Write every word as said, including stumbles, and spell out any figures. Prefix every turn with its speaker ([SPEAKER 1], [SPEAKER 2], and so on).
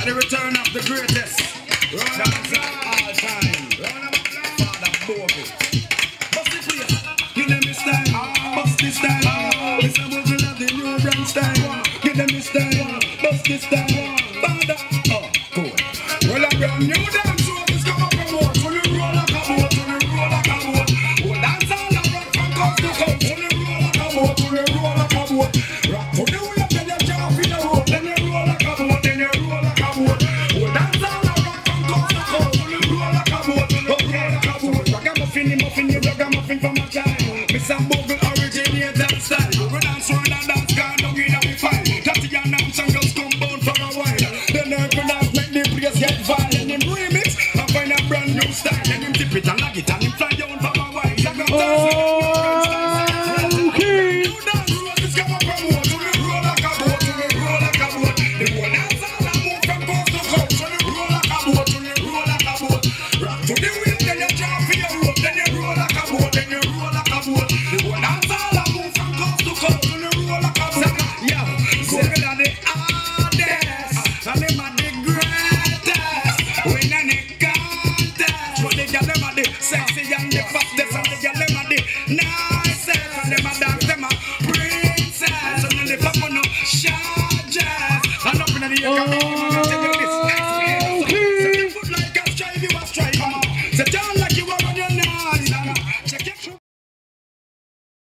[SPEAKER 1] the return of the greatest. Round of applause all time. Round of applause. Father Bogle. Bust the place. Give them his style. Bust this style. Mister Bogle love the new brand style. Give them his style. Bust this style. Father. Oh, cool. Well, a brand new dance road is come up from what? When you roll like a boat, when you roll like a boat. Oh, dance all the rock from coast to coast. When you roll like a boat, when you roll like a boat. Rock to the way till you jump in the road. Then you roll like a boat, then you roll like a boat. Oh, dance all the rock from coast to coast. When you roll like a boat, when you roll like a boat. Ragamuffin, the muffin, the ragamuffin from a child. Mister Bogle originate that style. We dance round and dance, gone down in our file. Tatty and Nams and girls come bound for a while. Then they can dance, make the place get violent. And him remix and find a brand new style. And him tip it and lag it and him fly down for a while. Like a okay. You dance road, this come up from what? When you roll like a boat, when you roll like a boat. The whole dance all a move from coast to coast. When you roll like a boat, when you roll like a boat. Rock to the wheel, then you jump for your rope. Then you roll like a boat, then you roll like a boat. The whole dance all a move from coast to coast. When you roll like a boat. Yeah, Bogle are the hardest, and them are the greatest. When any contest, but the girl them are the sexy and the fastest, and the girl them are the nicest, and them are dance, them are princess, and then they pop on no charges, and up in the air.